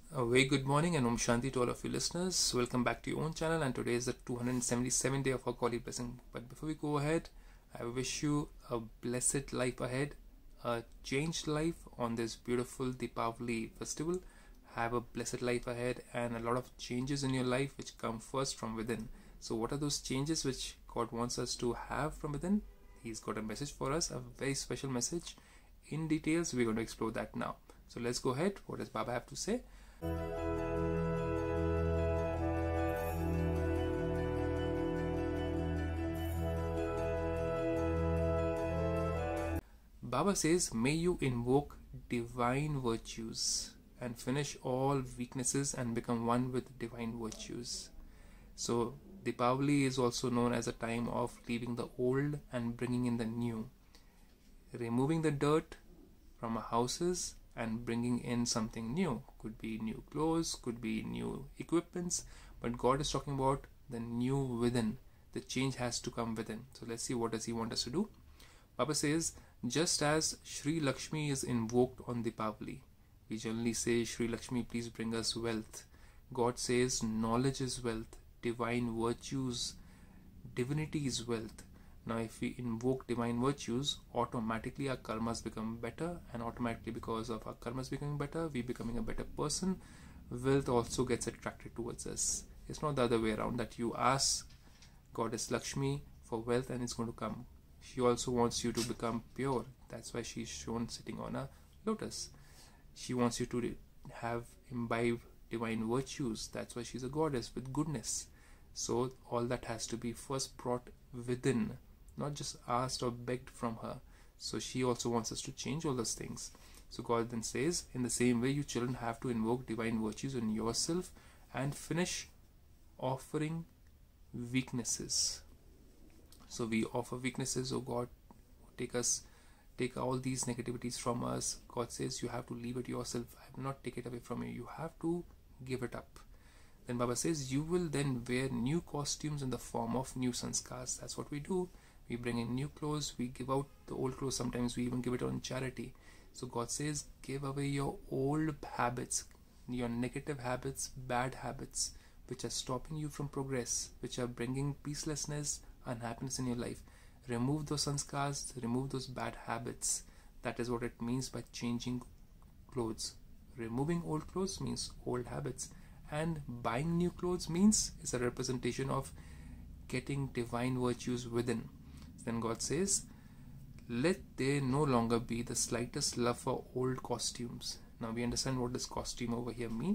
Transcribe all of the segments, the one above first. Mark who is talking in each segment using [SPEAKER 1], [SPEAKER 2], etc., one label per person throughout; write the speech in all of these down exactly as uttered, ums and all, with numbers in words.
[SPEAKER 1] A very good morning and Om Shanti to all of you listeners. Welcome back to your own channel, and today is the two hundred seventy-seventh day of our Kali blessing. But before we go ahead, I wish you a blessed life ahead, a changed life on this beautiful Deepavali festival. Have a blessed life ahead and a lot of changes in your life which come first from within. So what are those changes which God wants us to have from within? He's got a message for us, a very special message. In details, we're going to explore that now. So let's go ahead. What does Baba have to say? Baba says, may you invoke divine virtues and finish all weaknesses and become one with divine virtues. So Deepavali is also known as a time of leaving the old and bringing in the new, removing the dirt from our houses and bringing in something new. Could be new clothes, could be new equipments, but God is talking about the new within. The change has to come within. So let's see, what does he want us to do? Baba says, just as Shri Lakshmi is invoked on Deepavali, we generally say, Shri Lakshmi, please bring us wealth. God says knowledge is wealth, divine virtues, divinity is wealth. Now if we invoke divine virtues, automatically our karmas become better, and automatically because of our karmas becoming better, we becoming a better person. Wealth also gets attracted towards us. It's not the other way around, that you ask Goddess Lakshmi for wealth and it's going to come. She also wants you to become pure. That's why she's shown sitting on a lotus. She wants you to have imbibe divine virtues. That's why she's a goddess with goodness. So all that has to be first brought within, not just asked or begged from her. So she also wants us to change all those things. So God then says, in the same way, you children have to invoke divine virtues in yourself and finish offering weaknesses. So we offer weaknesses. Oh God, take us, take all these negativities from us. God says you have to leave it yourself. I will not take it away from you. You have to give it up. Then Baba says you will then wear new costumes in the form of new sanskars. That's what we do. We bring in new clothes. We give out the old clothes. Sometimes we even give it on charity. So God says, give away your old habits, your negative habits, bad habits, which are stopping you from progress, which are bringing peacelessness, unhappiness in your life. Remove those sanskars, remove those bad habits. That is what it means by changing clothes. Removing old clothes means old habits, and buying new clothes means is a representation of getting divine virtues within. Then God says, let there no longer be the slightest love for old costumes. Now we understand what this costume over here mean.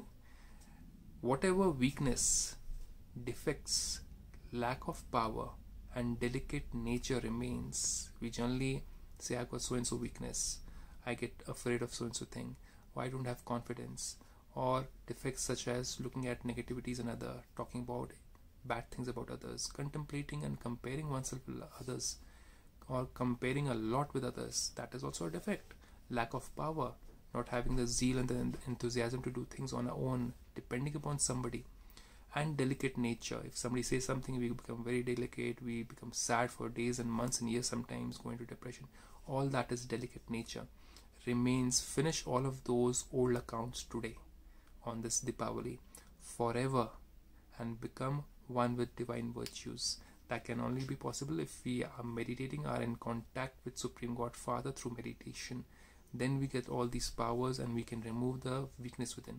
[SPEAKER 1] Whatever weakness, defects, lack of power and delicate nature remains. We generally say, I got so and so weakness, I get afraid of so and so thing, or I don't have confidence, or defects such as looking at negativities in other, talking about bad things about others, contemplating and comparing oneself with others, or comparing a lot with others. That is also a defect. Lack of power, not having the zeal and the enthusiasm to do things on our own, depending upon somebody. And delicate nature. If somebody says something, we become very delicate, we become sad for days and months and years, sometimes go into depression. All that is delicate nature remains. Finish all of those old accounts today on this Deepavali forever and become one with divine virtues. That can only be possible if we are meditating, are in contact with Supreme God Father through meditation. Then we get all these powers and we can remove the weakness within.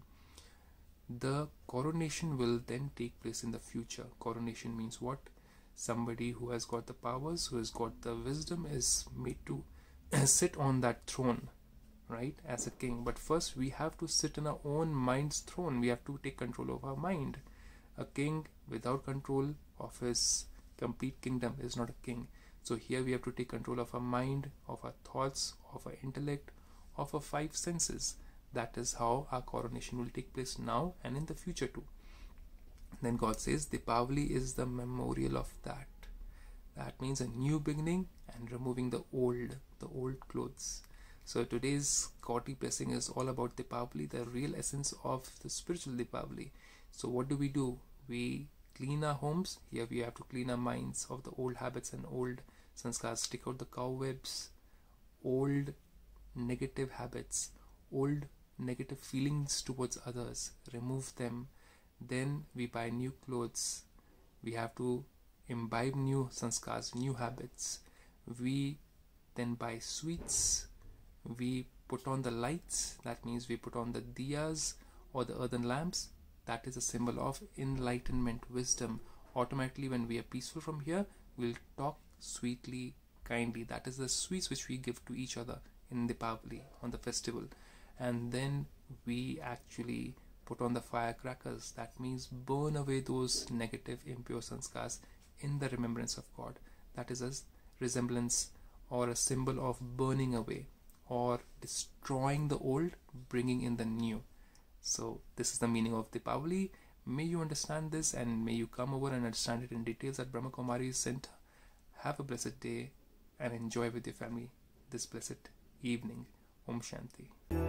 [SPEAKER 1] The coronation will then take place in the future. Coronation means what? Somebody who has got the powers, who has got the wisdom, is made to sit on that throne, right, as a king. But first we have to sit in our own mind's throne. We have to take control of our mind. A king without control of his complete kingdom is not a king. So here we have to take control of our mind, of our thoughts, of our intellect, of our five senses. That is how our coronation will take place now and in the future too. Then God says Deepavali is the memorial of that. That means a new beginning and removing the old, the old clothes. So today's Kali blessing is all about Deepavali, the real essence of the spiritual Deepavali. So what do we do? We clean our homes. Here we have to clean our minds of the old habits and old sanskars. Take out the cobwebs, old negative habits, old negative feelings towards others, remove them. Then we buy new clothes. We have to imbibe new sanskars, new habits. We then buy sweets. We put on the lights. That means we put on the diyas or the earthen lamps. That is a symbol of enlightenment, wisdom. Automatically, when we are peaceful from here, we'll talk sweetly, kindly. That is the sweets which we give to each other in Deepavali, on the festival. And then we actually put on the firecrackers. That means burn away those negative, impure sanskars in the remembrance of God. That is a resemblance or a symbol of burning away or destroying the old, bringing in the new. So this is the meaning of Deepavali. May you understand this, and may you come over and understand it in details at Brahma Kumari Center. Have a blessed day and enjoy with your family this blessed evening. Om Shanti.